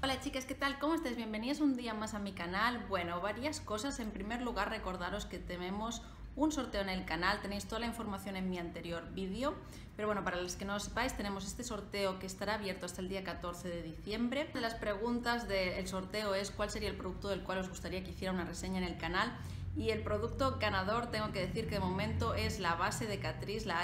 Hola chicas, ¿qué tal? ¿Cómo estáis? Bienvenidas un día más a mi canal. Bueno, varias cosas. En primer lugar, recordaros que tenemos un sorteo en el canal. Tenéis toda la información en mi anterior vídeo. Pero bueno, para los que no lo sepáis, tenemos este sorteo que estará abierto hasta el día 14 de diciembre. Una de las preguntas del sorteo es cuál sería el producto del cual os gustaría que hiciera una reseña en el canal. Y el producto ganador, tengo que decir que de momento es la base de Catrice, la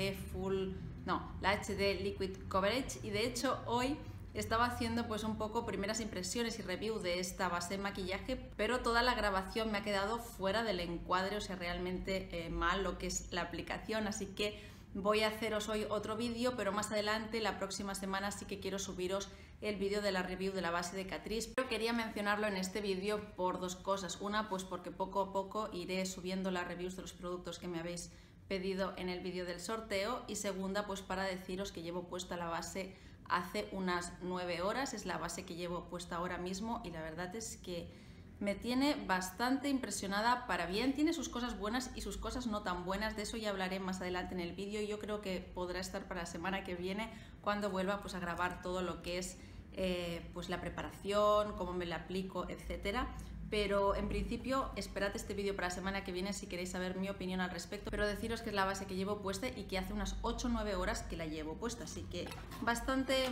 HD Liquid Coverage. Y de hecho hoy estaba haciendo pues un poco primeras impresiones y review de esta base de maquillaje, pero toda la grabación me ha quedado fuera del encuadre, o sea, realmente mal lo que es la aplicación, así que voy a haceros hoy otro vídeo, pero más adelante, la próxima semana, sí que quiero subiros el vídeo de la review de la base de Catrice. Pero quería mencionarlo en este vídeo por dos cosas. Una, pues porque poco a poco iré subiendo las reviews de los productos que me habéis pedido en el vídeo del sorteo, y segunda, pues para deciros que llevo puesta la base hace unas 9 horas, es la base que llevo puesta ahora mismo y la verdad es que me tiene bastante impresionada para bien. Tiene sus cosas buenas y sus cosas no tan buenas, de eso ya hablaré más adelante en el vídeo. Yo creo que podrá estar para la semana que viene cuando vuelva pues a grabar todo lo que es pues la preparación, cómo me la aplico, etcétera. Pero en principio esperad este vídeo para la semana que viene si queréis saber mi opinión al respecto. Pero deciros que es la base que llevo puesta y que hace unas 8 o 9 horas que la llevo puesta, así que bastante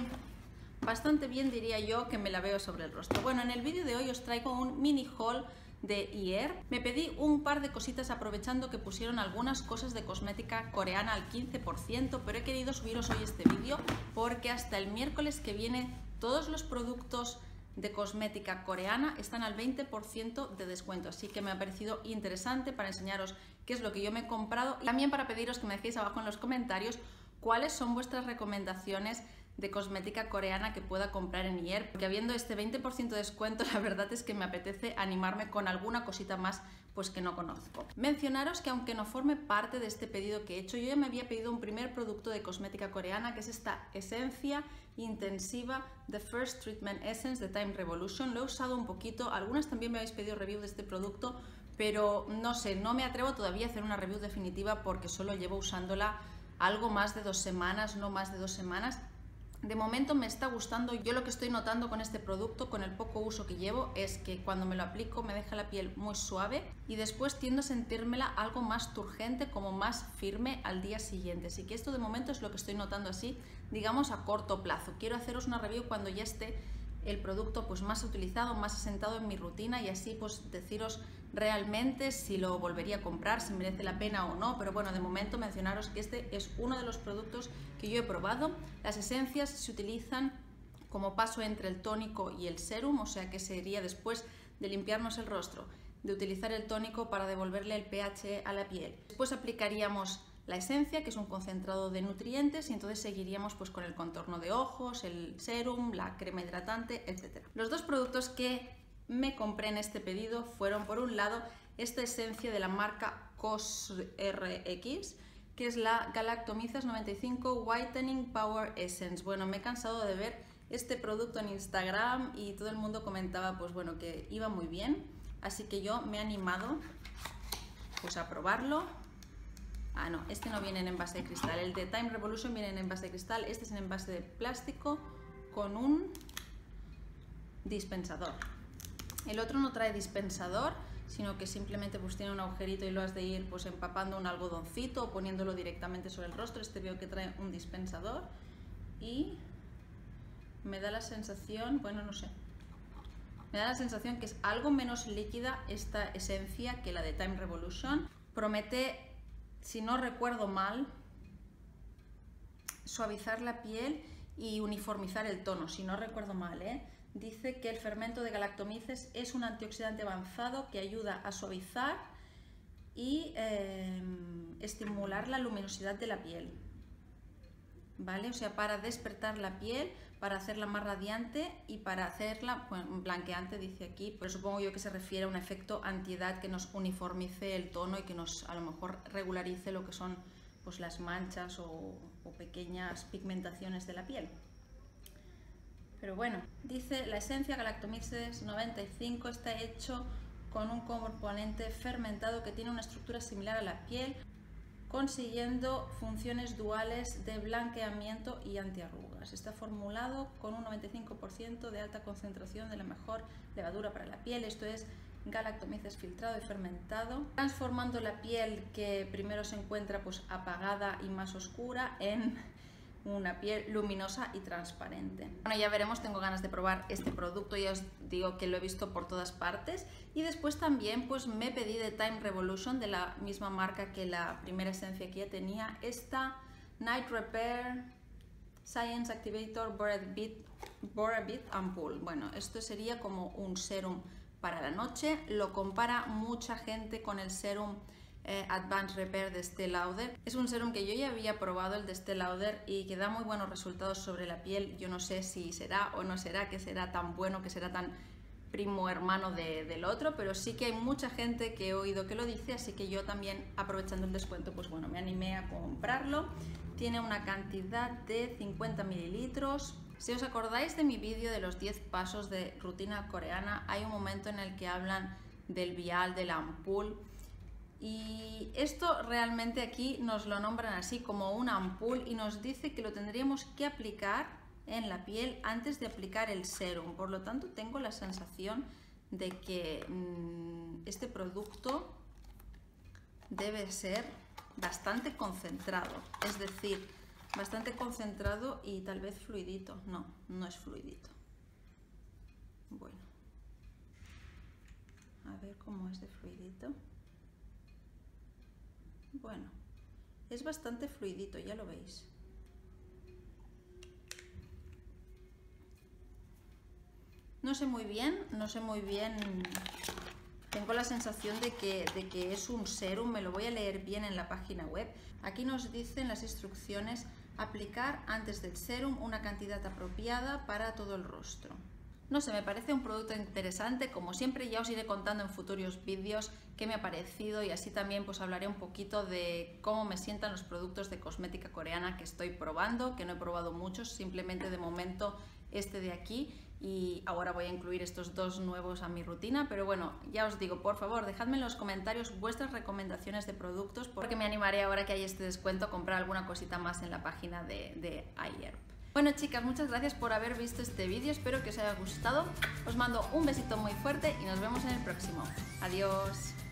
bien diría yo que me la veo sobre el rostro. Bueno, en el vídeo de hoy os traigo un mini haul de IER. Me pedí un par de cositas aprovechando que pusieron algunas cosas de cosmética coreana al 15%, pero he querido subiros hoy este vídeo porque hasta el miércoles que viene todos los productos de cosmética coreana están al 20% de descuento, así que me ha parecido interesante para enseñaros qué es lo que yo me he comprado y también para pediros que me dejéis abajo en los comentarios cuáles son vuestras recomendaciones de cosmética coreana que pueda comprar en IER, porque habiendo este 20% de descuento, la verdad es que me apetece animarme con alguna cosita más pues que no conozco. Mencionaros que aunque no forme parte de este pedido que he hecho, yo ya me había pedido un primer producto de cosmética coreana, que es esta esencia intensiva The First Treatment Essence de Time Revolution. Lo he usado un poquito, algunas también me habéis pedido review de este producto, pero no sé, no me atrevo todavía a hacer una review definitiva porque solo llevo usándola algo más de 2 semanas, no más de 2 semanas. De momento me está gustando. Yo lo que estoy notando con este producto, con el poco uso que llevo, es que cuando me lo aplico me deja la piel muy suave y después tiendo a sentírmela algo más turgente, como más firme al día siguiente. Así que esto de momento es lo que estoy notando así, digamos a corto plazo. Quiero haceros una review cuando ya esté el producto pues más utilizado, más asentado en mi rutina, y así pues deciros realmente si lo volvería a comprar, si merece la pena o no. Pero bueno, de momento mencionaros que este es uno de los productos que yo he probado. Las esencias se utilizan como paso entre el tónico y el serum, o sea que sería después de limpiarnos el rostro, de utilizar el tónico para devolverle el pH a la piel. Después aplicaríamos la esencia, que es un concentrado de nutrientes, y entonces seguiríamos pues con el contorno de ojos, el serum, la crema hidratante, etc. Los dos productos que me compré en este pedido fueron, por un lado, esta esencia de la marca COSRX, que es la Galactomyces 95 Whitening Power Essence. Bueno, me he cansado de ver este producto en Instagram y todo el mundo comentaba pues bueno que iba muy bien, así que yo me he animado pues a probarlo. Ah, no, este no viene en envase de cristal, el de Time Revolution viene en envase de cristal, este es en envase de plástico con un dispensador. El otro no trae dispensador, sino que simplemente pues tiene un agujerito y lo has de ir pues empapando un algodoncito o poniéndolo directamente sobre el rostro. Este veo que trae un dispensador y me da la sensación, bueno, no sé, me da la sensación que es algo menos líquida esta esencia que la de Time Revolution. Promete, si no recuerdo mal, suavizar la piel y uniformizar el tono, si no recuerdo mal, ¿eh? Dice que el fermento de Galactomyces es un antioxidante avanzado que ayuda a suavizar y estimular la luminosidad de la piel, ¿vale? O sea, para despertar la piel, para hacerla más radiante y para hacerla blanqueante, dice aquí, pero supongo yo que se refiere a un efecto antiedad que nos uniformice el tono y que nos a lo mejor regularice lo que son pues las manchas o pequeñas pigmentaciones de la piel. Pero bueno, dice la esencia Galactomyces 95 está hecho con un componente fermentado que tiene una estructura similar a la piel. consiguiendo funciones duales de blanqueamiento y antiarrugas. Está formulado con un 95% de alta concentración de la mejor levadura para la piel, esto es Galactomyces filtrado y fermentado, transformando la piel que primero se encuentra pues apagada y más oscura en una piel luminosa y transparente. Bueno, ya veremos, tengo ganas de probar este producto, ya os digo que lo he visto por todas partes. Y después también pues me pedí de Time Revolution, de la misma marca que la primera esencia que ya tenía, esta Night Repair Science Activator Bora-Bit Ampoule. Bueno, esto sería como un serum para la noche, lo compara mucha gente con el serum Advanced Repair de Estée Lauder. Es un serum que yo ya había probado, el de Estée Lauder, y que da muy buenos resultados sobre la piel. Yo no sé si será o no será, que será tan bueno, que será tan primo hermano del otro, pero sí que hay mucha gente que he oído que lo dice, así que yo también, aprovechando el descuento, pues bueno, me animé a comprarlo. Tiene una cantidad de 50 mililitros. Si os acordáis de mi vídeo de los 10 pasos de rutina coreana, hay un momento en el que hablan del vial, de la ampoule, y esto realmente aquí nos lo nombran así como una ampoule y nos dice que lo tendríamos que aplicar en la piel antes de aplicar el serum. Por lo tanto, tengo la sensación de que este producto debe ser bastante concentrado, es decir, bastante concentrado y tal vez fluidito. No, no es fluidito. Bueno, a ver cómo es de fluidito. Bueno, es bastante fluidito, ya lo veis. No sé muy bien, tengo la sensación de que es un serum, me lo voy a leer bien en la página web. Aquí nos dicen las instrucciones: aplicar antes del serum una cantidad apropiada para todo el rostro. No sé, me parece un producto interesante. Como siempre, ya os iré contando en futuros vídeos qué me ha parecido, y así también pues hablaré un poquito de cómo me sientan los productos de cosmética coreana que estoy probando, que no he probado muchos, simplemente de momento este de aquí, y ahora voy a incluir estos dos nuevos a mi rutina. Pero bueno, ya os digo, por favor, dejadme en los comentarios vuestras recomendaciones de productos, porque me animaré, ahora que hay este descuento, a comprar alguna cosita más en la página de iHerb. Bueno, chicas, muchas gracias por haber visto este vídeo, espero que os haya gustado. Os mando un besito muy fuerte y nos vemos en el próximo. Adiós.